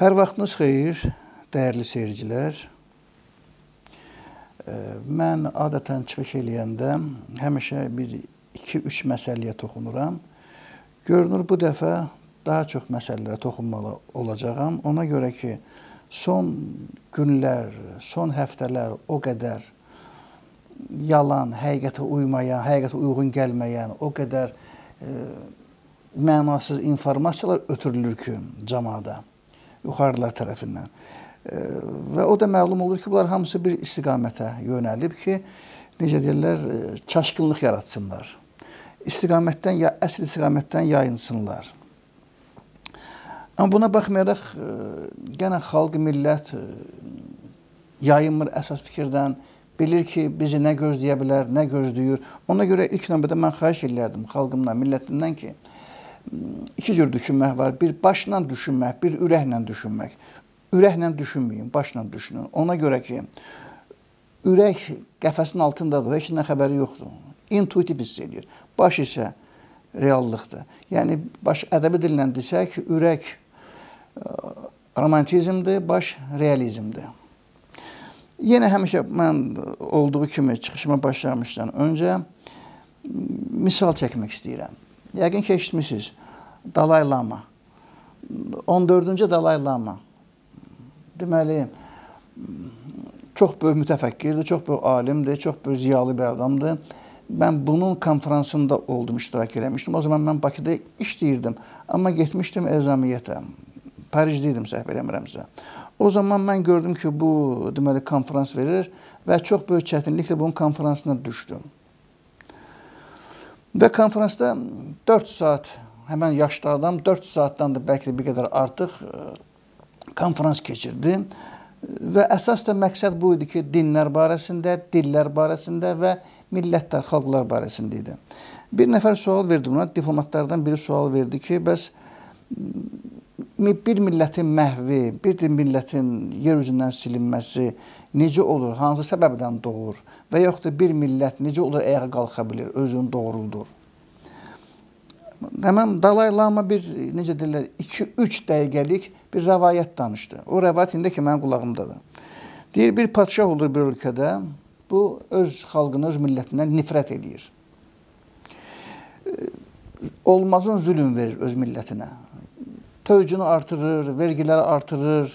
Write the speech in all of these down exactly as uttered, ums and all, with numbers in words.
Hər vaxtınız xeyir, dəyərli seyircilər. Mən adətən çıxış eləyəndə həmişə bir iki üç məsələyə toxunuram. Görünür, bu dəfə daha çox məsələlərə toxunmalı olacağam. Ona görə ki, son günlər, son həftələr o qədər yalan, həqiqətə uymayan, həqiqətə uyğun gəlməyən, o qədər e, mənasız informasiyalar ötürülür ki, cəmaata, yuxarılar tərəfindən. E, və o da məlum olur ki, bunlar hamısı bir istiqamətə yönəlib ki, necə deyirlər, e, çaşqınlıq yaratsınlar. İstiqamətdən, ya, əsl istiqamətdən yayınsınlar. Amma buna baxmayaraq, e, gənə xalq, millət e, yayınmır əsas fikirdən, bilir ki, bizi nə gözləyə bilər, nə gözləyir. Ona görə ilk növbədə mən xahiş edərdim xalqımdan, millətimdən ki, iki cür düşünmək var. Bir başla düşünmək, bir ürəklə düşünmək. Ürəklə düşünməyin, başla düşünün. Ona görə ki, ürək qəfəsin altındadır, heç nə xəbəri yoxdur. İntuitiv hiss edir. Baş isə reallıqdır. Yəni, baş ədəbi dillə desək, ürək romantizmdir, baş realizmdir. Yenə həmişə mən olduğu kimi çıxışıma başlamışdan öncə misal çəkmək istəyirəm. Yəqin ki, eşitmişsiniz. Dalai Lama. on dördüncü Dalai Lama. Deməli, çox böyük mütəfəkkirdir, çox böyük alimdir, çox böyük ziyalı bir adamdır. Mən bunun konferansında oldum, iştirak eləmişdim. O zaman mən Bakıda işləyirdim. Amma getmişdim Ezamiyyətə. Parijdə idim, səhv eləmirəmsə. O zaman mən gördüm ki, bu deməli konferans verir və çox böyük çətinliklə bunun konferansına düşdüm. Və konferansda dörd saat, həmən yaşlı adam dörd saatdan da bəlkə də bir qədər artıq konferans keçirdi. Və əsas da məqsəd bu idi ki, dinlər barəsində, dillər barəsində və millətlər, xalqlar barəsində idi. Bir nəfər sual verdi buna, diplomatlardan biri sual verdi ki, bəs bir millətin məhvi, bir millətin yer üzündən silinməsi necə olur, hansı səbəbdən doğur və yoxdur bir millət necə olur, ayağa qalxa bilir, özünü doğruldur. Həmən Dalai Lama bir, necə deyirlər, iki üç dəqiqəlik bir rəvayət danışdı. O rəvayət indi ki, mənim qulağımdadır. Deyir, bir padşah olur bir ölkədə, bu öz xalqına, öz millətindən nifrət edir. Olmazın zülüm verir öz millətinə. Tövcünü artırır, vergiləri artırır,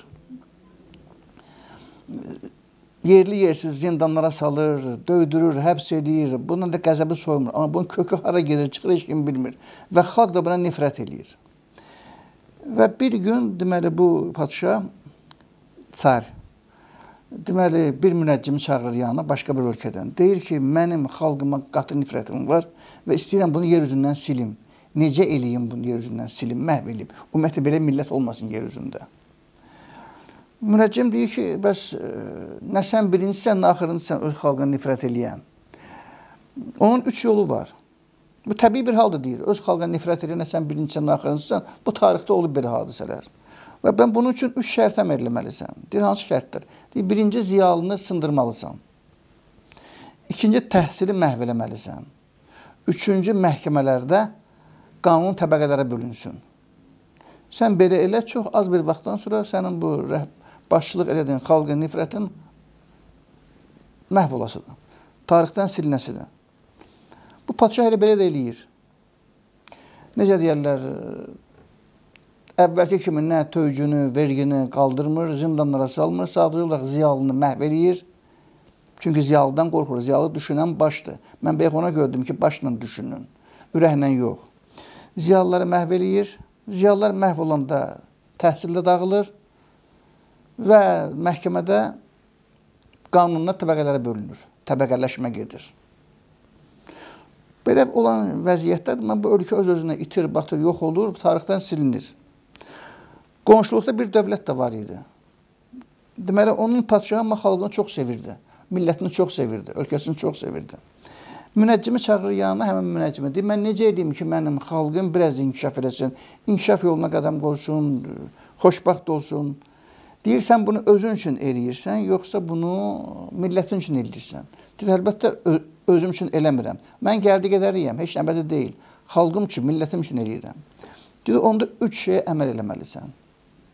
yerli yersiz zindanlara salır, döydürür, həbs edir, bunun da qəzəbi soymur. Amma bunun kökü hara gedir, çıxır, heç kim bilmir. Və xalq da buna nifrət edir. Və bir gün, deməli, bu padşah, çar, deməli, bir münəccimi çağırır yanına, başqa bir ölkədən. Deyir ki, mənim xalqıma qatı nifrətim var və istəyirəm bunu yer üzündən silim. Necə eləyim bunu yer üzündən silim, məhv eləyim. Ümumiyyətlə, belə millət olmasın yer üzündə. Münəccim deyir ki, bəs nə sən birincisən, nə axırıncısən öz xalqına nifrət eləyən. Onun üç yolu var. Bu təbii bir haldır deyir. Öz xalqına nifrət eləyən, nə sən birincisən, nə axırıncısan, bu tarixdə olub belə hadisələr. Və mən bunun üçün üç şərtə əmrləməlisən. Deyir, hansı şərtlər? Deyir, birinci ziyalını sındırmalısan. İkinci təhsili məhv eləməlisən. Üçüncü məhkəmələrdə qanun təbəqələrə bölünsün. Sən belə elə, çox az bir vaxtdan sonra sənin bu başçılıq elədiyin xalqın nifrətin məhv olasıdır. Tarixdən silinəsidir. Bu padşah elə belə də eləyir. Necə deyərlər, əvvəlki kimi nə tövcünü, vergini qaldırmır, zindanlara salmır, sadəcə olaraq ziyalını məhv eləyir. Çünki ziyalıdan qorxur, ziyalı düşünən başdır. Mən bəyək ona gördüm ki, başla düşünün, ürəklə yox. Ziyalıları məhv eləyir, ziyalılar məhv olanda təhsildə dağılır və məhkəmədə qanunlar təbəqələrə bölünür, təbəqələşmə gedir. Belə olan vəziyyətdə mən bu ölkə öz-özünə itir, batır, yox olur, tarixdən silinir. Qonşuluqda bir dövlət də var idi. Deməli, onun padşahı amma xalqını çox sevirdi, millətini çox sevirdi, ölkəsini çox sevirdi. Münəccimi çağırır yanına, həmən münəccimi deyir, mən necə edeyim ki, mənim xalqım biraz inkişaf eləsin, inkişaf yoluna qədəm qoysun, xoşbaxt olsun. Deyir, sən bunu özün üçün eləyirsən, yoxsa bunu millətin üçün eləyirsən. Deyir, əlbəttə özüm üçün eləmirəm. Mən gəldi qədəriyəm, heç nəbədə deyil. Xalqım üçün, millətim üçün eləyirəm. Deyir, onda üç şeyə əməl eləməlisən.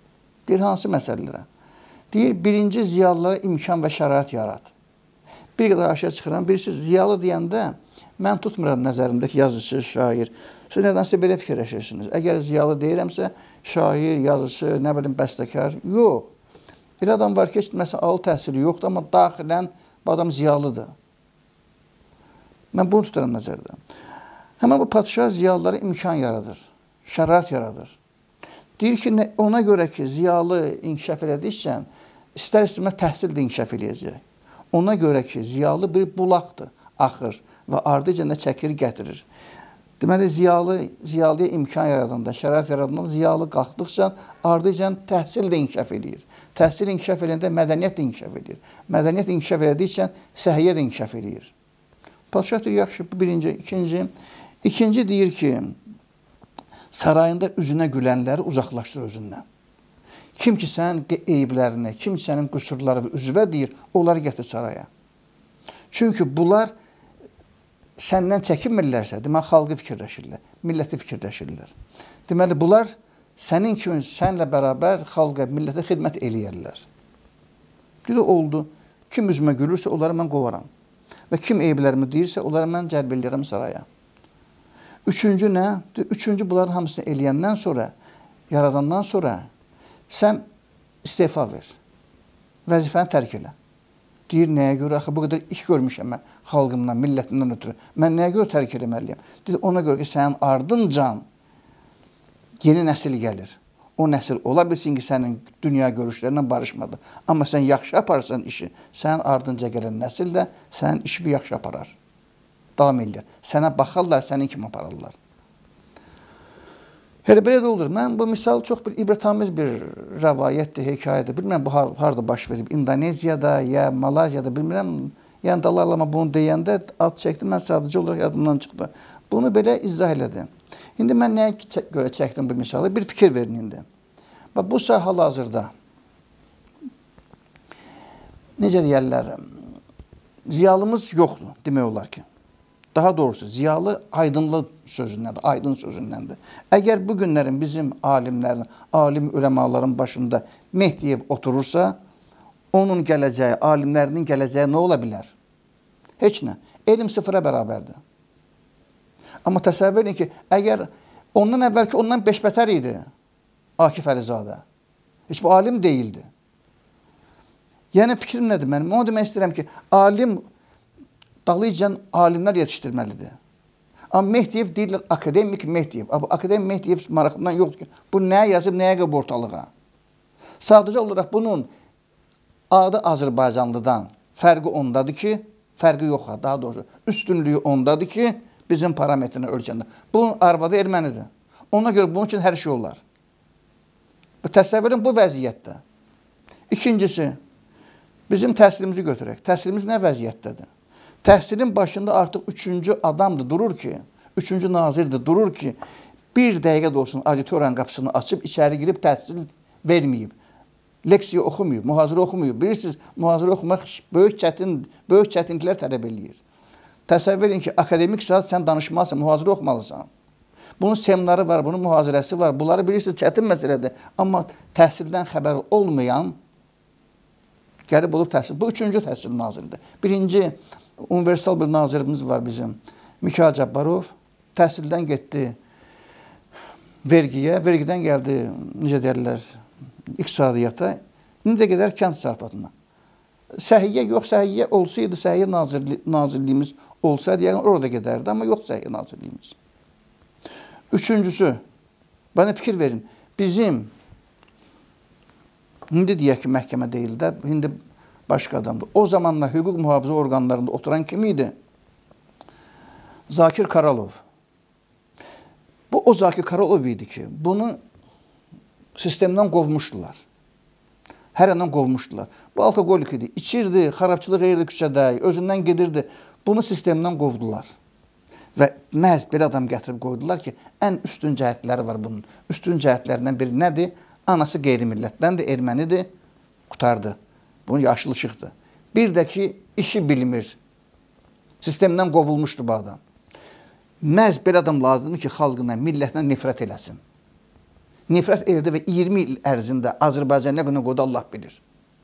Deyir, hansı məsələlərə? Deyir, birinci ziyalılara imkan və şərait yarat. Bir qədər aşağı çıxıram, birisi ziyalı deyəndə mən tutmuram nəzərimdəki yazıcı, şair. Siz nədənsə belə fikirləşirsiniz. Əgər ziyalı deyirəmsə, şair, yazıcı, nə bilim, bəstəkar, yox. Bir adam var ki, heç məsələn, alı təhsili yoxdur, amma daxilən bu adam ziyalıdır. Mən bunu tuturam nəzərdə. Həmən bu padişah ziyalılara imkan yaradır, şərait yaradır. Deyir ki, ona görə ki, ziyalı inkişaf elədikcə, istər-istəməz təhsil də inkişaf eləyəcək. Ona görə ki, ziyalı bir bulaqdır, axır və ardıca nə çəkir, gətirir. Deməli, ziyalı, ziyalıya imkan yaradanda, şərait yaradanda ziyalı qalxdıqca ardıca təhsil də inkişaf eləyir. Təhsil inkişaf eləyəndə mədəniyyət də inkişaf eləyir. Mədəniyyət inkişaf elədikcə səhiyyə də inkişaf eləyir. Padişah deyir, yaxşı, bu birinci. İkinci, ikinci deyir ki, sarayında üzünə gülənləri uzaqlaşdır özündən. Kim ki sənin eyiblərini, kim ki sənin qüsurları və üzvə deyir, onları gətir saraya. Çünki bunlar səndən çəkinmirlərsə, demək, xalqı fikirləşirlər, milləti fikirləşirlər. Deməli, bunlar sənin kimi, sənlə bərabər xalqa, millətə xidmət eləyərlər. Dedi, oldu. Kim üzümə gülürsə, onları mən qovaram. Və kim eyiblərimi deyirsə, onları mən cəlb eləyərəm saraya. Üçüncü nə? Üçüncü bunların hamısını eləyəndən sonra, yaradandan sonra sən istefa ver. Vəzifəni tərk elə. Deyir, nəyə görə? Axı, bu qədər iş görmüşəm mən xalqımdan, millətimdən ötürü. Mən nəyə görə tərk eləməliyəm? Deyir, ona görə ki, sənin ardıncan yeni nəsil gəlir. O nəsil ola bilsin ki, sənin dünya görüşlərindən barışmadı. Amma sən yaxşı aparırsan işi, sənin ardınca gələn nəsil də sənin işi yaxşı aparar. Davam edirlər. Sənə baxarlar, sənin kimi apararlar. Elə belə də olur. Mən bu misal çox bir ibrətamiz bir rəvayətdir, hekayədir. Bilmirəm, bu harada baş verib. İndoneziyada, ya Malaziyada, bilmirəm. Yəni, dalalama bunu deyəndə ad çəkdim, mən sadəcə olaraq yadımdan çıxdı. Bunu belə izah elədim. İndi mən nəyə görə çəkdim bu misalı? Bir fikir verin indi. Bax, bu sahə hal-hazırda necə deyərlər, ziyalımız yoxdur, demək olar ki. Daha doğrusu, ziyalı aydınlıq sözündəndir, aydın sözündəndir. Əgər bu günlərin bizim alimlərin, alim üləmaların başında Mehdiyev oturursa, onun gələcəyi, alimlərinin gələcəyi nə ola bilər? Heç nə. Elm sıfıra bərabərdir. Amma təsəvvür edin ki, əgər ondan əvvəlki ondan beşbətər idi Akif Əlizadə, heç bu alim deyildi. Yəni, fikrim nədir mənim? Onu demək istəyirəm ki, alim dalıcan alimlər yetişdirməlidir. Amma Mehdiyev deyirlər, akademik Mehdiyev. Akademik Mehdiyev maraqından yoxdur ki, bu nəyə yazıb, nəyə qıb ortalığa? Sadəcə olaraq bunun adı Azərbaycanlıdan fərqi ondadır ki, fərqi yox, daha doğrusu, üstünlüyü ondadır ki, bizim parametrinə ölçəndə. Bunun arvadı ermənidir. Ona görə bunun üçün hər şey olar. Təsəvvürün bu vəziyyətdə. İkincisi, bizim təhsilimizi götürək. Təhsilimiz nə vəziyyətdədir? Təhsilin başında artıq üçüncü adamdır, durur ki, üçüncü nazirdir, durur ki, bir dəqiqə də olsun auditoriyanın qapısını açıb, içəri girib təhsil verməyib. Leksiya oxumayıb, mühazirə oxumayıb. Bilirsiniz, mühazirə oxumaq böyük çətin, böyük çətinliklər tələb eləyir. Təsəvvür edin ki, akademik saat sən danışmalısan, mühazirə oxumalısan. Bunun seminarı var, bunun mühazirəsi var. Bunları bilirsiniz, çətin məsələdir. Amma təhsildən xəbər olmayan gəlib olur təhsil. Bu üçüncü təhsil naziridir. Birinci, universal bir nazirimiz var bizim, Mikayıl Cabbarov. Təhsildən getdi vergiyə, vergidən gəldi, necə deyərlər, iqtisadiyyata, indi də gedər kənd təsərrüfatına. Səhiyyə yox, səhiyyə olsaydı, səhiyyə nazirli, nazirliyimiz olsaydı, yəni orada gedərdi, amma yox səhiyyə nazirliyimiz. Üçüncüsü, bana fikir verin, bizim, indi deyək ki, məhkəmə deyil də, indi başqa adamdır. O zamanla hüquq mühafizə orqanlarında oturan kim idi? Zakir Karalov. Bu, o Zakir Karalov idi ki, bunu sistemdən qovmuşdular. Hər yandan qovmuşdular. Bu, alkoqolik idi. İçirdi, xarabçılıq edirdi küçədə, özündən gedirdi. Bunu sistemdən qovdular. Və məhz belə adam gətirib qoydular ki, ən üstün cəhətləri var bunun. Üstün cəhətlərindən biri nədir? Anası qeyri-millətdəndir, ermənidir, qutardı. Bunun yaşlı işıqdır. Bir də ki, işi bilmir. Sistemdən qovulmuşdu bu adam. Məhz belə adam lazımdır ki, xalqına, millətinə nifrət eləsin. nifrət eldi və iyirmi il ərzində Azərbaycan nə qədər qoydu Allah bilir.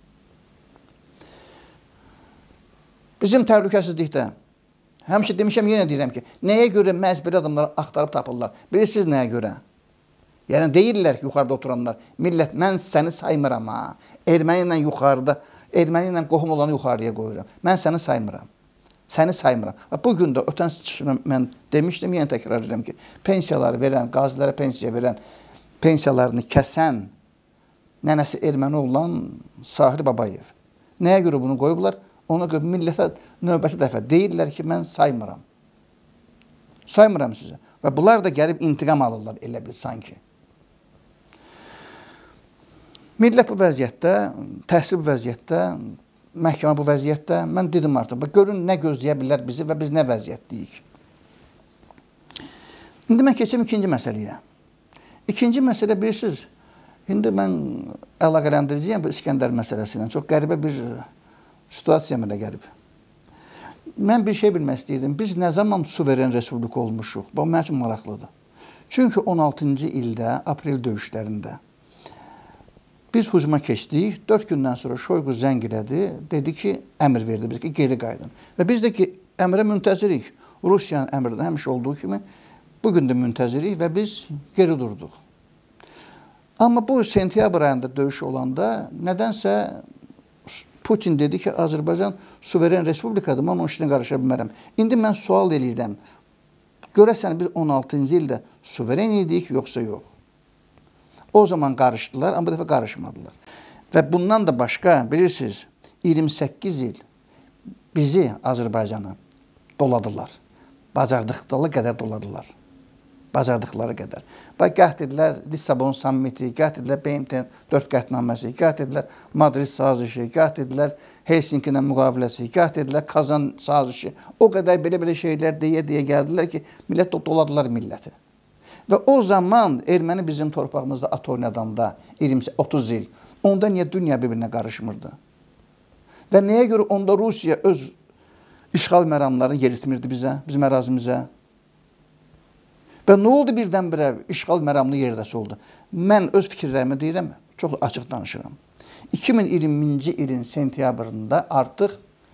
Bizim təhlükəsizlikdə həmişə demişəm, yenə deyirəm ki, nəyə görə məhz belə adamları axtarıb tapırlar? Bilirsiniz nəyə görə? Yəni deyirlər ki, yuxarıda oturanlar, millət, mən səni saymıram ha. Erməni ilə yuxarıda, erməni ilə qohum olanı yuxarıya qoyuram. Mən səni saymıram. Səni saymıram. Bugün də ötən çıxışda mən demişdim, yenə təkrar edirəm ki, pensiyaları verən, qazilərə pensiya verən, pensiyalarını kəsən nənəsi erməni olan Sahir Babayev. Nəyə görə bunu qoyublar? Ona görə millətə növbəti dəfə deyirlər ki, mən saymıram. Saymıram sizə. Və bunlar da gəlib intiqam alırlar elə bil sanki. Millət bu vəziyyətdə, təhsil bu vəziyyətdə, məhkəmə bu vəziyyətdə, mən dedim artıq, görün nə gözləyə bilər bizi və biz nə vəziyyətdəyik. İndi mən keçim ikinci məsələyə. İkinci məsələ bilirsiniz, indi mən əlaqələndirəcəyəm bu İskəndər məsələsi ilə. Çox qəribə bir situasiya mənə gəlib. Mən bir şey bilmək istəyirdim. Biz nə zaman suveren respublika olmuşuq? Bu, mənim üçün maraqlıdır. Çünki on altıncı ildə, aprel döyüşlərində biz hücuma keçdik. Dörd gündən sonra Şoyqu zəng elədi. Dedi ki, əmr verdi biz ki, geri qayıdın. Və biz də ki, əmrə müntəzirik. Rusiyanın əmrində həmişə olduğu kimi bugün də müntəzirik və biz geri durduq. Amma bu sentyabr ayında döyüş olanda nədənsə Putin dedi ki, Azərbaycan suveren respublikadır, mən onun işinə qarışa bilmərəm. İndi mən sual edirəm, görəsən biz on altıncı ildə suveren idik, yoxsa yox? O zaman qarışdılar, amma bu dəfə qarışmadılar. Və bundan da başqa, bilirsiniz, iyirmi səkkiz il bizi, Azərbaycanı doladılar. Bacardıqları qədər doladılar. Bacardıqları qədər. Bax, gəh dedilər Lissabon sammiti, gəh dedilər B M T dörd qətnaməsi, gəh dedilər Madrid sazişi, gəh dedilər Helsinki-lə müqaviləsi, gəh dedilər Kazan sazişi. O qədər belə-belə şeylər deyə-deyə gəldilər ki, millət doladılar milləti. Və o zaman erməni bizim torpağımızda at oynadanda iyirmi otuz il, onda niyə dünya bir-birinə qarışmırdı? Və nəyə görə onda Rusiya öz işğal məramlarını yeritmirdi bizə, bizim ərazimizə? Və nə oldu birdən-birə işğal məramlı yerdəsi oldu? Mən öz fikirlərimi deyirəm, çox açıq danışıram. iki min iyirminci ilin sentyabrında artıq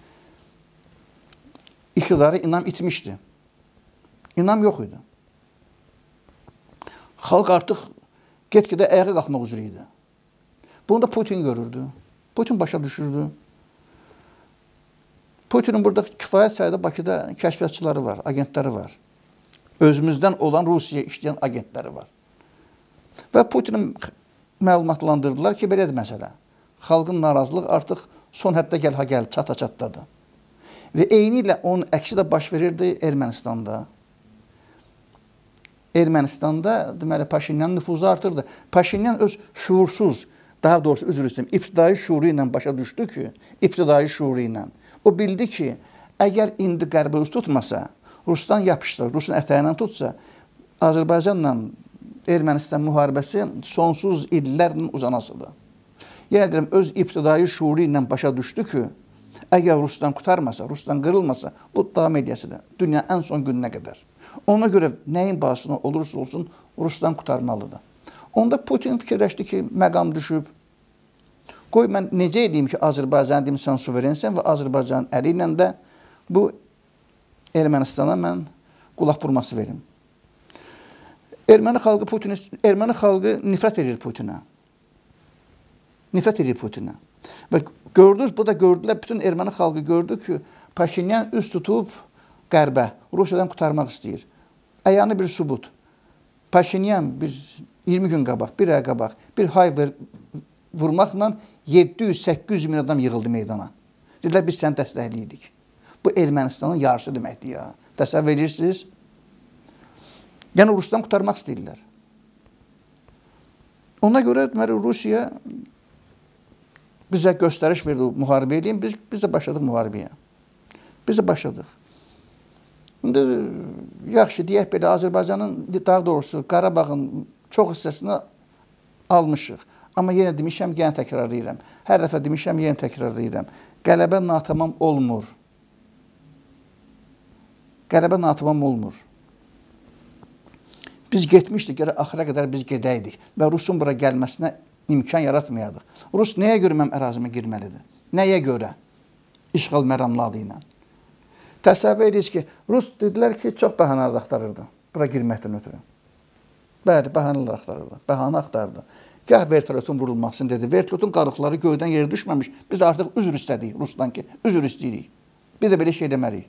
iqtidarı inam itmişdi. İnam yox idi. Xalq artıq get-gedə ayağa qalxmaq üzrə idi. Bunu da Putin görürdü. Putin başa düşürdü. Putinin burada kifayət sayıda Bakıda kəşfiyyatçıları var, agentləri var. Özümüzdən olan Rusiyaya işləyən agentləri var. Və Putinin məlumatlandırdılar ki, belədir məsələ. Xalqın narazılıq artıq son həddə gəl, ha gəl, çata-çatdadır. Və eyni ilə onun əksi də baş verirdi Ermənistanda. Ermənistanda, deməli, Paşinyanın nüfuzu artırdı. Paşinyan öz şuursuz, daha doğrusu üzr istəyirəm, ibtidai şuuru ilə başa düşdü ki, ibtidai şuuru ilə. O bildi ki, əgər indi Qərbə üst tutmasa, Rusdan yapışsa, Rusun ətəyindən tutsa, Azərbaycanla Ermənistan müharibəsi sonsuz illərlə uzanasıdır. Yenə deyirəm, öz ibtidai şuuru ilə başa düşdü ki, əgər Rusdan qutarmasa, Rusdan qırılmasa, bu davam edəsidir. Dünya ən son gününə qədər. Ona görə nəyin bahasına olursa olsun, Rusdan qutarmalıdır. Onda Putin fikirləşdi ki, məqam düşüb. Qoy, mən necə edeyim ki, Azərbaycan deyim, sən suverensən və Azərbaycanın əli ilə də bu Ermənistana mən qulaq burması verim. Erməni xalqı Putinə, erməni xalqı nifrət edir Putinə. Nifrət edir Putinə. Və gördünüz, bu da gördülər, bütün erməni xalqı gördü ki, Paşinyan üst tutub Qərbə, Rusiyadan qutarmaq istəyir. Ayağını bir subut. Paşinyan bir iyirmi gün qabaq, bir ay qabaq, bir hay vurmaqla yeddi yüz səkkiz yüz min adam yığıldı meydana. Dedilər, biz səni dəstəkləyirik. Bu Ermənistanın yarısı deməkdir ya. Təsəvvür edirsiniz? Yəni, Rusdan qutarmaq istəyirlər. Ona görə, deməli, Rusiya bizə göstəriş verdi, müharibə edeyim, biz, biz də başladıq müharibəyə. Biz də başladıq. İndi, yaxşı, deyək belə, Azərbaycanın, daha doğrusu, Qarabağın çox hissəsini almışıq. Amma yenə demişəm, yenə təkrar edirəm. Hər dəfə demişəm, yenə təkrar edirəm. Qələbə natamam olmur. Qələbə natamam olmur. Biz getmişdik, gərək axıra qədər biz gedəydik və Rusun bura gəlməsinə imkan yaratmayadıq. Rus nəyə görə mənim ərazimə girməlidir? Nəyə görə? İşğal məramlı adı ilə. Təsəvvür edirik ki, Rus dedilər ki, çox bəhanələr axtarırdı bura girməkdən ötürü. Bəli, bəhanələr axtarırdı, bəhanə axtardı. Gəh vertolyotun vurulmasını dedi. Vertolyotun qarıqları göydən yerə düşməmiş. Biz artıq üzr istədik Rusdan ki, üzr istəyirik. Bir də belə şey deməliyik.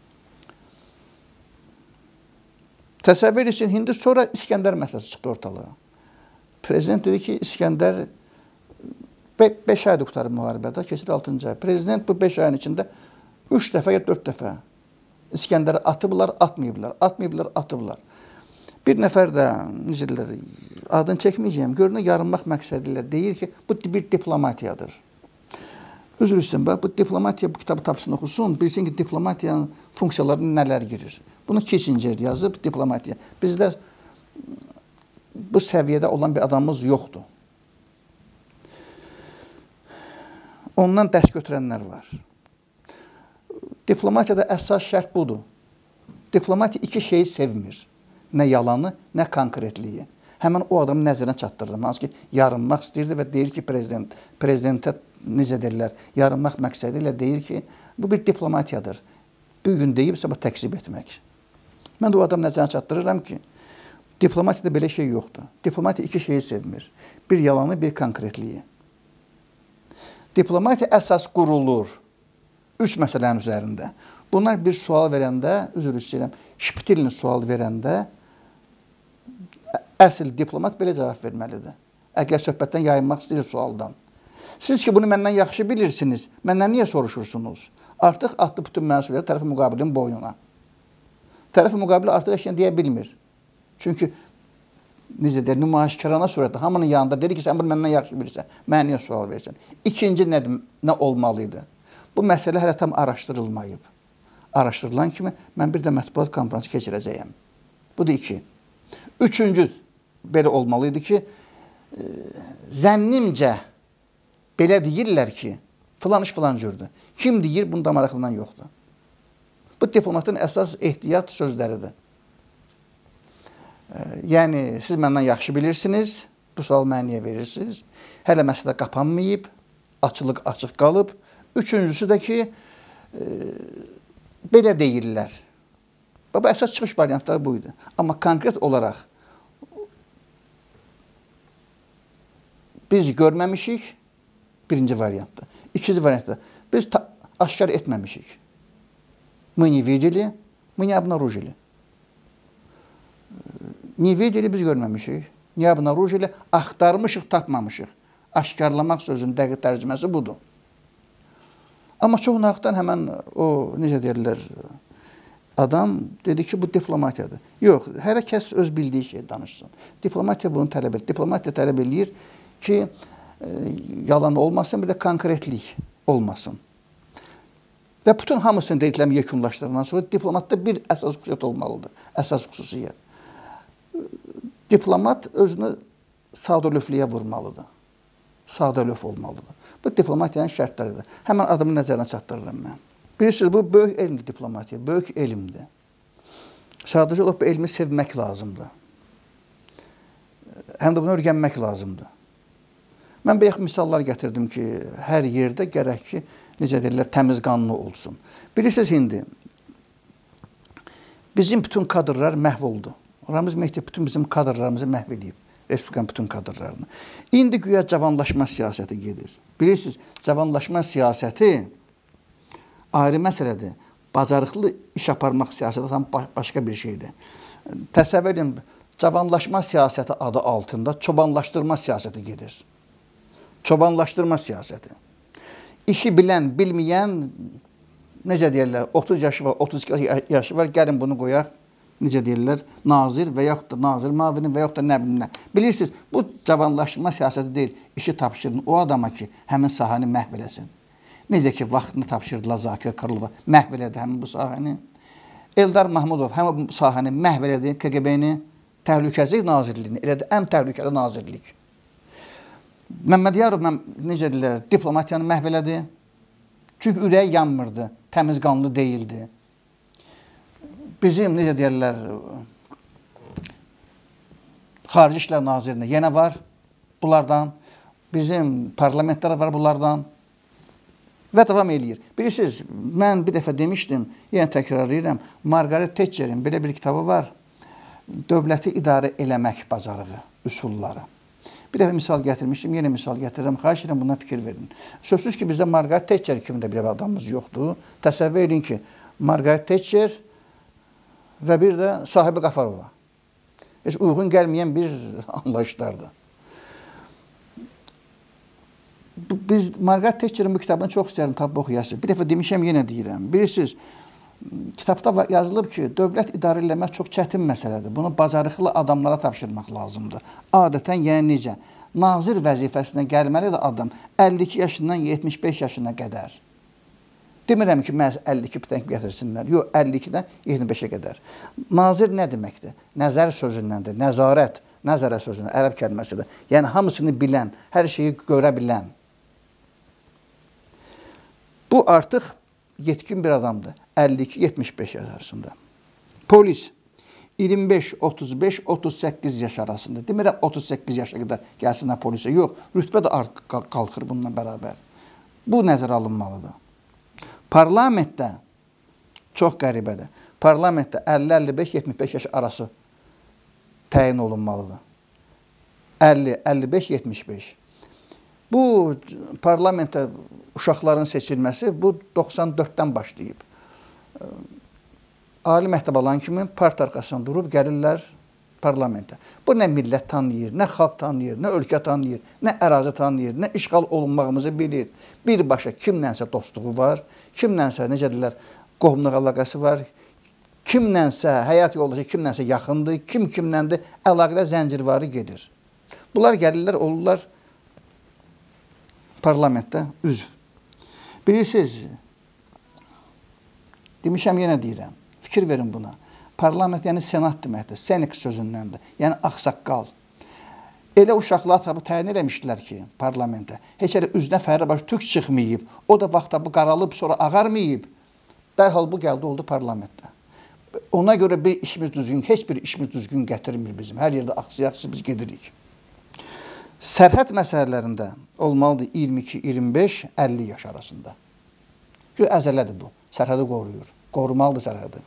Təsəvvür etsin, indi sonra İskəndər məsələsi çıxdı ortalığa. Prezident dedi ki, İskəndər beş ayda qutarıb müharibədə, keçir altıncı ay. Prezident bu beş ayın içində üç dəfə ya dörd dəfə İskəndəri atıblar, atmayıblar, atmayıblar, atıblar. Bir nəfər də, necə deyirlər, adını çəkməyəcəyəm, görünə yarınmaq məqsədi ilə deyir ki, bu bir diplomatiyadır. Üzr istəyirəm, bu diplomatiya, bu kitabı tapsın, oxusun, bilsin ki, diplomatiyanın funksiyalarına nələr girir. Bunu Kissinger yazıb, diplomatiya. Bizdə bu səviyyədə olan bir adamımız yoxdur. Ondan dərs götürənlər var. Diplomatiyada əsas şərt budur. Diplomatiya iki şeyi sevmir. Nə yalanı, nə konkretliyi. Həmən o adamı nəzərə çatdırır. Hansı ki, yarınmaq istəyirdi və deyir ki, prezident, prezidentə necə deyirlər, yarınmaq məqsədi ilə deyir ki, bu bir diplomatiyadır. Bir gün deyib, sabah təkzib etmək. Mən də o adam nəzərə çatdırıram ki, diplomatiyada belə şey yoxdur. Diplomatiya iki şeyi sevmir. Bir yalanı, bir konkretliyi. Diplomatiya əsas qurulur üç məsələnin üzərində. Bunlar bir sual verəndə, üzr istəyirəm, Şpitilin sual verəndə əsl diplomat belə cavab verməlidir. Əgər söhbətdən yayınmaq istəyir sualdan. Siz ki, bunu məndən yaxşı bilirsiniz, məndən niyə soruşursunuz? Artıq atdı bütün məsuliyyət tərəfi müqabilinin boynuna. Tərəfi müqabili artıq eşkən deyə bilmir. Çünki necə deyir, nümayişkarana surətdə hamının yanında dedi ki, sən bunu məndən yaxşı bilirsən, mənə niyə sual versən? İkinci nə, nə olmalıydı? Bu məsələ hələ tam araşdırılmayıb. Araşdırılan kimi mən bir də mətbuat konfransı keçirəcəyəm. Bu da iki. Üçüncü belə olmalıydı ki, e, zənnimcə belə deyirlər ki, filan iş filan cürdür. Kim deyir, bunda maraqlanan yoxdur. Bu diplomatın əsas ehtiyat sözləridir. E, yəni, siz məndən yaxşı bilirsiniz, bu sual mənə niyə verirsiniz? Hələ məsələ qapanmayıb, açılıq açıq qalıb. Üçüncüsü də ki, e, belə deyirlər. Bu əsas çıxış variantları buydu. Amma konkret olaraq biz görməmişik, birinci variantdır. İkinci variantdır. Biz aşkar etməmişik. Мы не видели, мы не обнаружили. Не видели biz görməmişik, не обнаружили, axtarmışıq, tapmamışıq. Aşkarlamaq sözünün dəqiq tərcüməsi budur. Amma çoxunaqdan həmən o, necə deyirlər, adam dedi ki, bu diplomatiyadır. Yox, hər kəs öz bildiyi şey danışsın. Diplomatiya bunu tələb edir. Diplomatiya tələb edir ki, e, yalan olmasın, bir də konkretlik olmasın. Və bütün hamısını dediklərimi yekunlaşdırandan sonra diplomatda bir əsas xüsusiyyət olmalıdır. Əsas xüsusiyyət. Diplomat özünü sadəlövlüyə vurmalıdır. Sadəlöv olmalıdır. Bu diplomatiyanın şərtləridir. Həmən adımı nəzərinə çatdırıram mən. Bilirsiniz, bu böyük elmdir diplomatiya, böyük elmdir. Sadəcə olub bu elmi sevmək lazımdır. Həm də bunu öyrənmək lazımdır. Mən bayaq misallar gətirdim ki, hər yerdə gərək ki, necə deyirlər, təmiz qanlı olsun. Bilirsiniz, indi bizim bütün kadrlar məhv oldu. Ramiz Mehdi bütün bizim kadrlarımızı məhv edib. Respublikanın bütün kadrlarını. İndi güya cavanlaşma siyasəti gedir. Bilirsiniz, cavanlaşma siyasəti ayrı məsələdir. Bacarıqlı iş aparmaq siyasəti tam başqa bir şeydir. Təsəvvür edin, cavanlaşma siyasəti adı altında çobanlaşdırma siyasəti gedir. Çobanlaşdırma siyasəti. İşi bilən, bilməyən, necə deyirlər, otuz yaşı var, otuz iki yaşı var, gəlin bunu qoyaq. Necə deyirlər, nazir və yaxud da nazir mavinin və yaxud da nə bilim nə. Bilirsiniz, bu cavanlaşdırma siyasəti deyil, işi tapşırın o adama ki, həmin sahəni məhv eləsin. Necə ki, vaxtını tapşırdılar Zakir Krılova, məhv elədi həmin bu sahəni. Eldar Mahmudov həmin bu sahəni məhv elədi, K G B-ni, Təhlükəsizlik Nazirliyini elədi, ən təhlükəli nazirlik. Məmməd Yarov, necə deyirlər, diplomatiyanı məhv elədi. Çünki ürəyi yanmırdı, təmiz qanlı deyildi. Bizim, necə deyərlər, Xarici İşlər Nazirində yenə var bunlardan. Bizim parlamentdə var bunlardan. Və davam eləyir. Bilirsiniz, mən bir dəfə demişdim, yenə təkrar edirəm, Margaret Thatcherin belə bir kitabı var. Dövləti idarə eləmək bacarığı, üsulları. Bir dəfə misal gətirmişdim, yenə misal gətirirəm. Xahiş edirəm, bundan fikir verin. Sözsüz ki, bizdə Margaret Thatcher kimi də bir adamımız yoxdur. Təsəvvür edin ki, Margaret Thatcher və bir də Sahibi Qafarova. Heç uyğun gəlməyən bir anlayışlardır. Biz Margaret Thatcherin bu kitabını çox istəyirəm, tabi oxuyasınız. Bir dəfə demişəm, yenə deyirəm. Bilirsiniz, kitabda yazılıb ki, dövlət idarə eləmək çox çətin məsələdir. Bunu bacarıqlı adamlara tapşırmaq lazımdır. Adətən, yəni necə? Nazir vəzifəsinə gəlməlidir adam əlli iki yaşından yetmiş beş yaşına qədər. Demirəm ki, məhz əlli iki bitənk gətirsinlər. Yox, əlli ikidən yetmiş beşə qədər. Nazir nə deməkdir? Nəzər sözündəndir. Nəzarət, nəzərə sözündən, ərəb kəlməsidir. Yəni, hamısını bilən, hər şeyi görə bilən. Bu artıq yetkin bir adamdır. əlli iki yetmiş beş yaş arasında. Polis iyirmi beş otuz beş otuz səkkiz yaş arasında. Demirəm otuz səkkiz yaşa qədər gəlsinlər polisə. Yox, rütbə də qalxır bununla bərabər. Bu nəzərə alınmalıdır. Parlamentdə çox qəribədir. Parlamentdə əlli əlli beş yetmiş beş yaş arası təyin olunmalıdır. əlli əlli beş yetmiş beş. Bu parlamentdə uşaqların seçilməsi bu doxsan dörddən başlayıb. Ali məktəb alan kimi part arxasından durub gəlirlər parlamentə. Bu nə millət tanıyır, nə xalq tanıyır, nə ölkə tanıyır, nə ərazi tanıyır, nə işğal olunmağımızı bilir. Birbaşa kimlənsə dostluğu var, kimlənsə necə deyirlər, qohumluq əlaqəsi var, kimlənsə həyat yoldaşı, kimlənsə yaxındır, kim kimləndir, əlaqədə zəncirvarı gedir. Bunlar gəlirlər, olurlar parlamentdə üzv. Bilirsiniz, demişəm, yenə deyirəm, fikir verin buna. Parlament, yəni senat deməkdir, senik sözündəndir, yəni ağsaqqal. Elə uşaqlar tabi təyin eləmişdilər ki, parlamentə, heç elə üzünə fərə başı tük çıxmayıb, o da vaxt bu qaralıb, sonra ağarmayıb, dərhal bu gəldi, oldu parlamentdə. Ona görə bir işimiz düzgün, heç bir işimiz düzgün gətirmir bizim, hər yerdə axsıyaqsız biz gedirik. Sərhəd məsələlərində olmalıdır iyirmi iki iyirmi beş əlli yaş arasında. Çünki əzələdir bu, sərhədi qoruyur, qorumalıdır sərhədi.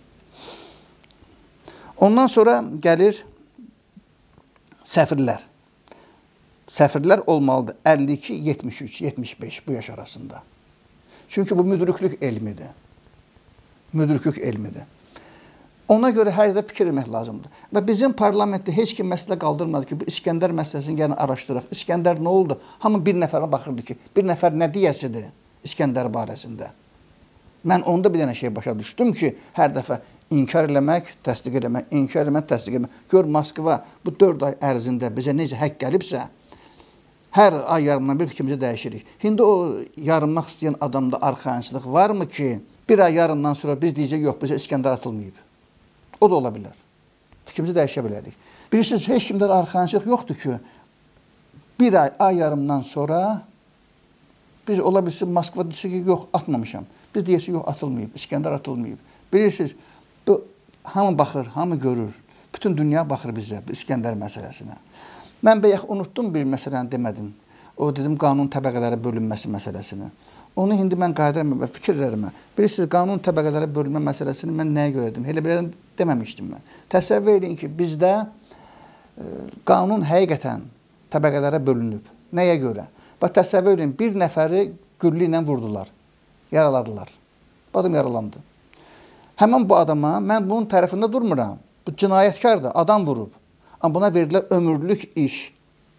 Ondan sonra gəlir səfirlər. Səfirlər olmalıdır əlli iki yetmiş üç yetmiş beş bu yaş arasında. Çünki bu müdriklük elmidir. Müdriklük elmidir. Ona görə hər yerdə fikir etmək lazımdır. Və bizim parlamentdə heç kim məsələ qaldırmadı ki, bu İskəndər məsələsini gəlin araşdıraq. İskəndər nə oldu? Hamı bir nəfərə baxırdı ki, bir nəfər nə deyəsidir İskəndər barəsində. Mən onda bir dənə şey başa düşdüm ki, hər dəfə inkar eləmək, təsdiq eləmək, inkar eləmək, təsdiq eləmək. Gör, Moskva bu dörd ay ərzində bizə necə həkk gəlibsə, hər ay yarımdan bir fikrimizi dəyişirik. İndi o yarınmaq istəyən adamda arxayınçılıq varmı ki, bir ay yarımdan sonra biz deyəcək, yox, bizə İskəndər atılmayıb. O da ola bilər. Fikrimizi dəyişə bilərik. Bilirsiniz, heç kimdə arxayınçılıq yoxdur ki, bir ay, ay yarımdan sonra biz ola bilsin, Moskva deyirsə ki, yox, atmamışam. Biz deyirsə, yox, atılmayıb, İskəndər atılmayıb. Bilirsiniz, bu, hamı baxır, hamı görür. Bütün dünya baxır bizə, İskəndər məsələsinə. Mən bəyək unutdum bir məsələni demədim. O, dedim, qanun təbəqələrə bölünməsi məsələsini. Onu indi mən qaydaram və fikirlərimə. Bilirsiniz, qanun təbəqələrə bölünmə məsələsini mən nəyə görə dedim? Elə bir deməmişdim mən. Təsəvvür edin ki, bizdə e, qanun həqiqətən təbəqələrə bölünüb. Nəyə görə? Və təsəvvür edin, bir nəfəri güllə ilə vurdular, yaraladılar. Bu adam yaralandı. Həmin bu adama, mən bunun tərəfində durmuram. Bu cinayətkardır, adam vurub. Amma buna verilən ömürlük iş.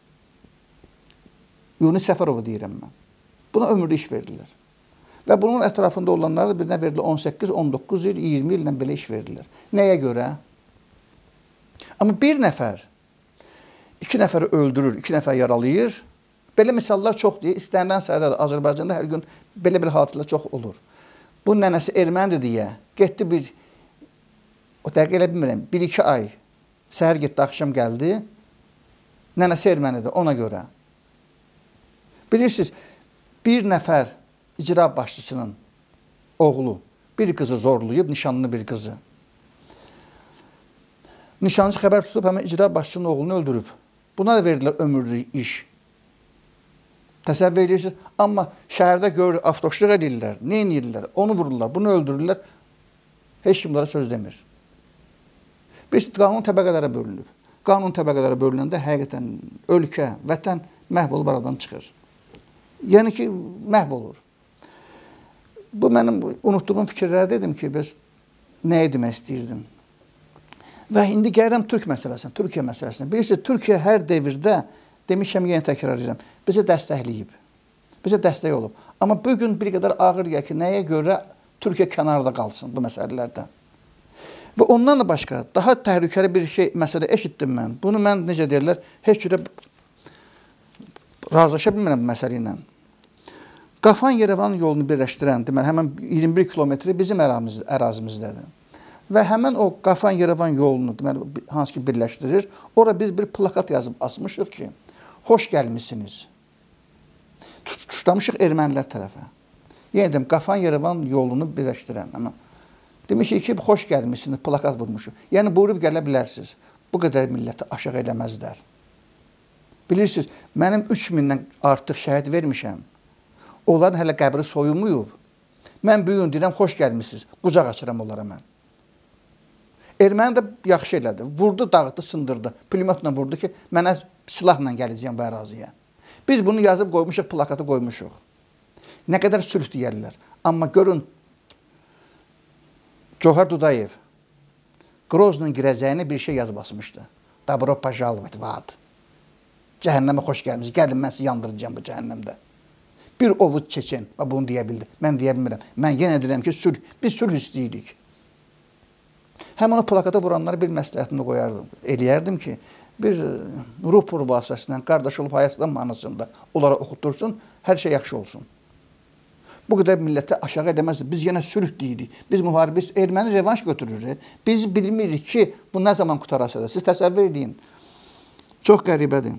Yunus Səfərovu deyirəm mən. Buna ömürlük iş verilir. Və bunun ətrafında olanlara da birinə verilir on səkkiz on doqquz il, iyirmi illə belə iş verilir. Nəyə görə? Amma bir nəfər, iki nəfəri öldürür, iki nəfər yaralayır. Belə misallar çox deyil. İstənilən sayıdadır. Azərbaycanda hər gün belə-belə hadisələr çox olur. Bu nənəsi ermənidir deyə getdi bir, o dəqiq elə bilmirəm, bir iki ay səhər getdi, axşam gəldi. Nənəsi ermənidir ona görə. Bilirsiniz, bir nəfər icra başçısının oğlu bir qızı zorlayıb, nişanlı bir qızı. Nişancı xəbər tutub həmən icra başçının oğlunu öldürüb. Buna da verdilər ömürlük iş. Təsəvvür edirsiniz. Amma şəhərdə görür, avtoşluq edirlər, nə edirlər, onu vururlar, bunu öldürürlər. Heç kim bunlara söz demir. Biz qanun təbəqələrə bölünüb. Qanun təbəqələrə bölünəndə həqiqətən ölkə, vətən məhv olub aradan çıxır. Yəni ki, məhv olur. Bu mənim unutduğum fikirlər dedim ki, biz nəyə demək istəyirdim. Və indi gəlirəm Türk məsələsinə, Türkiyə məsələsinə. Bilirsiniz, Türkiyə hər devirdə, demişəm, yenə təkrar edirəm, bizə dəstəkləyib, bizə dəstək olub. Amma bugün bir qədər ağır gəlir ki, nəyə görə Türkiyə kənarda qalsın bu məsələlərdən. Və ondan da başqa, daha təhlükəli bir şey, məsələ eşitdim mən. Bunu mən, necə deyirlər, heç cürə razılaşa bilmirəm bu məsələ ilə. Qafan-Yerevan yolunu birləşdirən, deməli, həmən iyirmi bir kilometri bizim ərazimizdədir. Və həmən o Qafan-Yerevan yolunu, deməli, hansı ki birləşdirir, ora biz bir plakat yazıb asmışıq ki, xoş gəlmişsiniz. Tuşlamışıq ermənilər tərəfə. Yenə deyim, Qafan-Yerevan yolunu birləşdirən. Amma demişik ki, xoş gəlmişsiniz, plakat vurmuşuq. Yəni, buyurub gələ bilərsiniz. Bu qədər milləti aşağı eləməzlər. Bilirsiniz, mənim üç mindən artıq şəhid vermişəm. Onların hələ qəbri soyulmuyub. Mən bugün deyirəm, xoş gəlmişsiniz. Qucaq açıram onlara mən. Erməni də yaxşı elədi. Vurdu, dağıtdı, sındırdı. Pulemyotla vurdu ki, mənə silahla gələcəyəm bu əraziyə. Biz bunu yazıb qoymuşuq, plakatı qoymuşuq. Nə qədər sülh deyərlər. Amma görün, Cövhər Dudayev Qroznun girəcəyini bir şey yazıb asmışdı. Dabro pajalovat vad. Cəhənnəmə xoş gəlmişsiniz. Gəlin, mən sizi yandıracağım bu cəhənnəmdə. Bir ovud çeçen, bunu deyə bildi. Mən deyə bilmirəm. Mən yenə deyirəm ki, sülh, biz sülh istəyirik. Həmin o plakata vuranları bir məsləhətini qoyardım. Eləyərdim ki, bir ruhpur vasitəsindən, qardaş olub hayatdan manasında onlara oxutursun, hər şey yaxşı olsun. Bu qədər milləti aşağı edəməzdir. Biz yenə sülh deyirik. Biz müharibə, erməni revanş götürürük. Biz bilmirik ki, bu nə zaman qutarasa da. Siz təsəvvür edin. Çox qəribədir.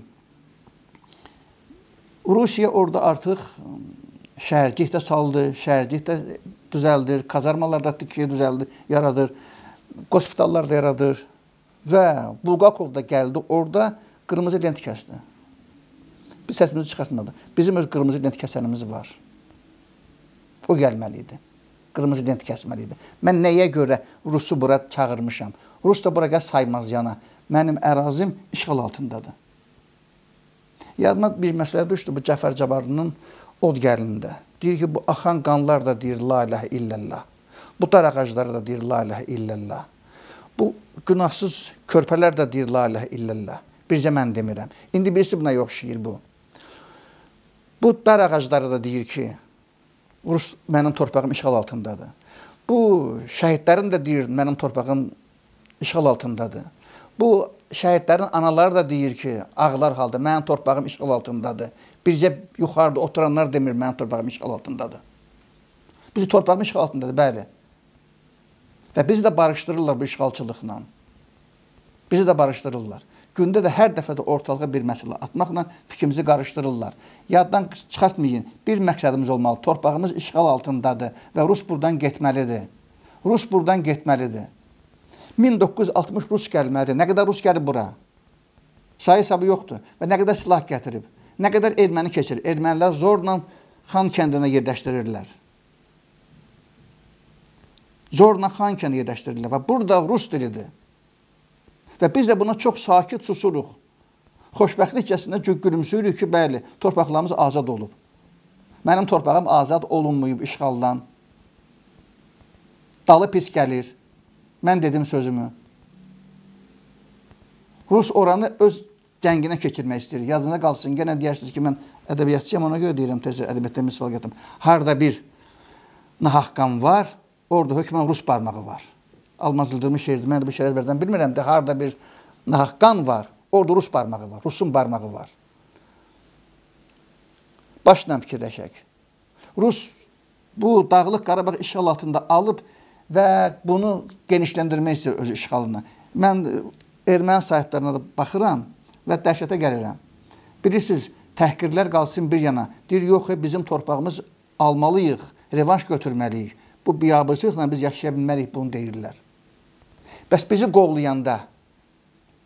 Rusiya orada artıq şəhərcik də saldı, şəhərcik də düzəldir, kazarmalarda tikiyə düzəldir, yaradır, hospitallar da yaradır və Bulqakov da gəldi orada qırmızı lent kəsdi. Biz səsimizi çıxartmadı. Bizim öz qırmızı lent kəsənimiz var. O gəlməli idi. Qırmızı lent kəsməli idi. Mən nəyə görə Rusu bura çağırmışam? Rus da bura gəl saymaz yana. Mənim ərazim işğal altındadır. Yadıma bir məsələ düşdü bu Cəfər Cabbarlının od gəlində. Deyir ki, bu axan qanlar da deyir la iləhə illəllah. Bu dar ağacları da deyir la iləhə illəllah. Bu günahsız körpələr də deyir la iləhə illəllah. Bircə mən demirəm. İndi birisi buna yoxşayır bu. Bu dar ağacları da deyir ki, Rus mənim torpağım işğal altındadır. Bu şəhidlərin də deyir mənim torpağım işğal altındadır. Bu şəhidlərin anaları da deyir ki, ağlar halda mənim torpağım işğal altındadır. Bircə yuxarıda oturanlar demir mənim torpağım işğal altındadır. Bizi torpağım işğal altındadır, bəli. Və bizi də barışdırırlar bu işğalçılıqla. Bizi də barışdırırlar. Gündə də hər dəfə də ortalığa bir məsələ atmaqla fikrimizi qarışdırırlar. Yaddan çıxartmayın, bir məqsədimiz olmalı. Torpağımız işğal altındadır və Rus buradan getməlidir. Rus buradan getməlidir. min doqquz yüz altmış Rus gəlməlidir. Nə qədər Rus gəlib bura? Sayı hesabı yoxdur. Və nə qədər silah gətirib? Nə qədər erməni keçir? Ermənilər zorla Xan kəndinə yerləşdirirlər. Zorla Xan kəndinə yerləşdirirlər. Və burada Rus dilidir. Və biz də buna çox sakit susuruq. Xoşbəxtlikcəsində gülümsürük ki, bəli, torpaqlarımız azad olub. Mənim torpağım azad olunmayıb işğaldan. Dalı pis gəlir. Mən dedim sözümü. Rus oranı öz cənginə keçirmək istəyir. Yadına qalsın, yenə deyirsiniz ki, mən ədəbiyyatçıyam, ona görə deyirəm, tezə ədəbiyyatda misal gətim. Harada bir nahaqqan var, orada hökmən Rus barmağı var. Almaz Yıldırımın şeirdir, mən də bu şeir əzbərdən bilmirəm də, harada bir nahaqqan var, orada Rus barmağı var, Rusun barmağı var. Başla fikirləşək. Rus bu Dağlıq Qarabağ işğal altında alıb və bunu genişləndirmək istəyir öz işğalına. Mən erməni saytlarına da baxıram və dəhşətə gəlirəm. Bilirsiniz, təhqirlər qalsın bir yana. Deyir, yox, bizim torpağımız almalıyıq, revanş götürməliyik. Bu biabırçılıqla biz yaşaya bilməliyik, bunu deyirlər. Bəs bizi qovlayanda,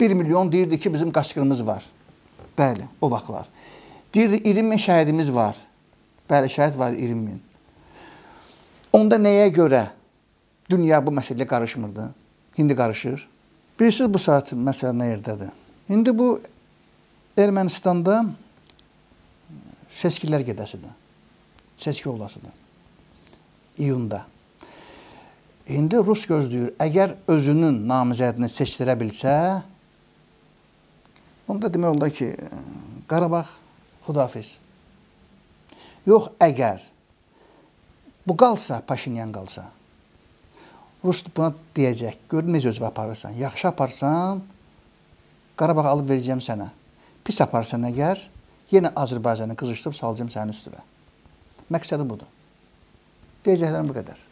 bir milyon deyirdi ki, bizim qaçqınımız var. Bəli, o vaxtlar. Deyirdi, iyirmi min şəhidimiz var. Bəli, şəhid var iyirmi min. Onda nəyə görə dünya bu məsələyə qarışmırdı? İndi qarışır. Bilirsiniz, bu saat məsələ nə yerdədir? İndi bu Ermənistanda seçkilər gedəsidir. Seçki olasıdır. İyunda. İndi Rus gözləyir, əgər özünün namizədini seçdirə bilsə, onda demək olar ki, Qarabağ xudafiz. Yox, əgər bu qalsa, Paşinyan qalsa, Rus buna deyəcək, gör necə özü aparırsan, yaxşı aparsan, Qarabağ alıb verəcəm sənə. Pis aparsan əgər, yenə Azərbaycanı qızışdırıb salacağım sənin üstüvə. Məqsədi budur. Deyəcəklərim bu qədər.